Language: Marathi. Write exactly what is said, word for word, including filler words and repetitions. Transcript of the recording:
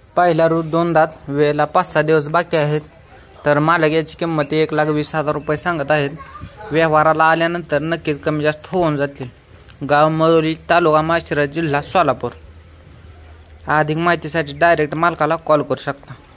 पहिला रूट दोन दात, वेळेला पाच सहा दिवस बाकी आहेत. तर मालक याची किंमत एक लाख वीस हजार रुपये सांगत आहेत. व्यवहाराला आल्यानंतर नक्कीच कमी जास्त होऊन जातील. गाव मरोली, तालुका माळशिरस, जिल्हा सोलापूर. अधिक माहितीसाठी डायरेक्ट मालकाला कॉल करू शकता.